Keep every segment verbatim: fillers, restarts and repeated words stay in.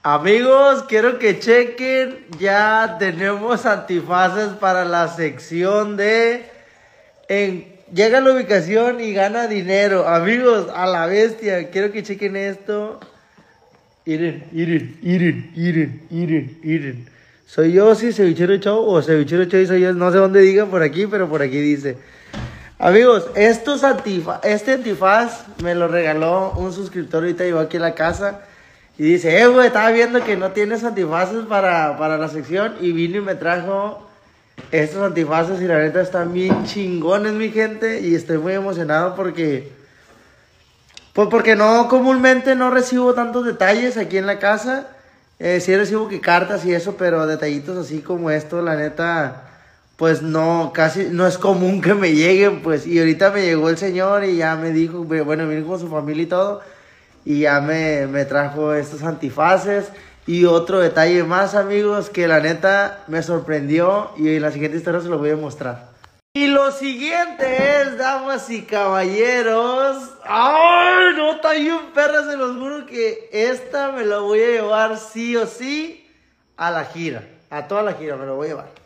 Amigos, quiero que chequen, ya tenemos antifaces para la sección de en, llega a la ubicación y gana dinero. Amigos, a la bestia, quiero que chequen esto. Iren, Iren, Iren, Iren, Iren, Iren. ¿Soy yo, sí, Cevichero Show o Cevichero Show soy yo? No sé dónde digan por aquí, pero por aquí dice. Amigos, estos antifa, este antifaz me lo regaló un suscriptor, ahorita llegó aquí a la casa. Y dice, eh, güey, estaba viendo que no tienes antifaces para, para la sección. Y vino y me trajo estos antifaces y la neta están bien chingones, mi gente. Y estoy muy emocionado porque... Pues porque no, comúnmente no recibo tantos detalles aquí en la casa. Eh, sí recibo que cartas y eso, pero detallitos así como esto, la neta... Pues no, casi no es común que me lleguen, pues. Y ahorita me llegó el señor y ya me dijo, bueno, vino con su familia y todo. Y ya me, me trajo estos antifaces. Y otro detalle más, amigos, que la neta me sorprendió. Y en la siguiente historia se los voy a mostrar. Y lo siguiente es, damas y caballeros. ¡Ay! No, está bien perra, se los juro que esta me la voy a llevar sí o sí a la gira. A toda la gira me la voy a llevar.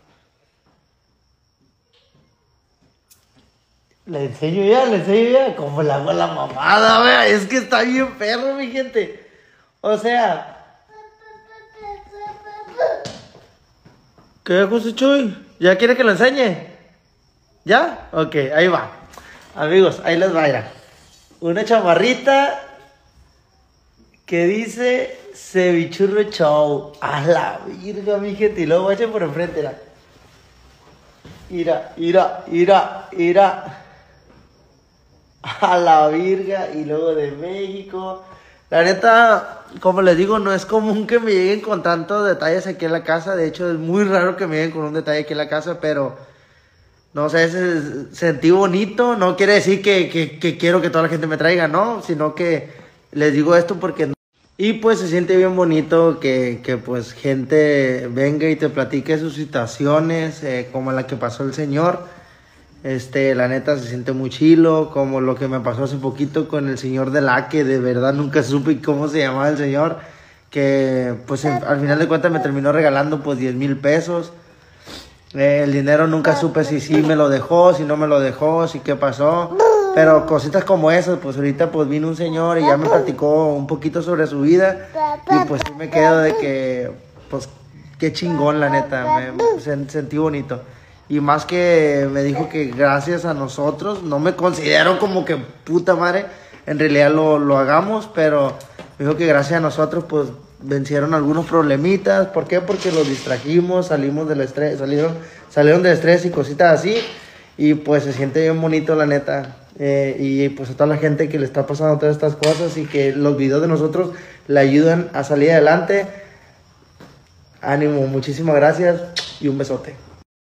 Le enseño ya, le enseño ya. Como le hago la mamada, vea. Es que está bien perro, mi gente. O sea. ¿Qué, José Chuy? ¿Ya quiere que lo enseñe? ¿Ya? Ok, ahí va. Amigos, ahí les va, ya. Una chamarrita que dice Cevichurro Show. A la virga, mi gente. Y luego echen por enfrente, mira. Ira, ira, ira, ira. A la virga. Y luego de México. La neta, como les digo, no es común que me lleguen con tantos detalles aquí en la casa. De hecho, es muy raro que me lleguen con un detalle aquí en la casa. Pero, no sé, se, sentí bonito. No quiere decir que, que, que quiero que toda la gente me traiga, no. Sino que les digo esto porque... Y pues se siente bien bonito que, que pues gente venga y te platique sus situaciones, eh, como la que pasó el señor. Este, la neta se siente muy chilo, como lo que me pasó hace poquito con el señor de la que de verdad nunca supe cómo se llamaba el señor. Que pues en, al final de cuentas me terminó regalando pues diez mil pesos. Eh, el dinero nunca supe si sí me lo dejó, si no me lo dejó, si qué pasó. Pero cositas como esas, pues ahorita pues vino un señor y ya me platicó un poquito sobre su vida. Y pues sí me quedo de que, pues qué chingón la neta, me, me sentí bonito. Y más que me dijo que gracias a nosotros, no me considero como que puta madre, en realidad lo, lo hagamos, pero me dijo que gracias a nosotros pues vencieron algunos problemitas. ¿Por qué? Porque los distrajimos, salimos del estrés, salieron, salieron del estrés y cositas así. Y pues se siente bien bonito la neta. Eh, y pues a toda la gente que le está pasando todas estas cosas y que los videos de nosotros le ayudan a salir adelante. Ánimo, muchísimas gracias y un besote.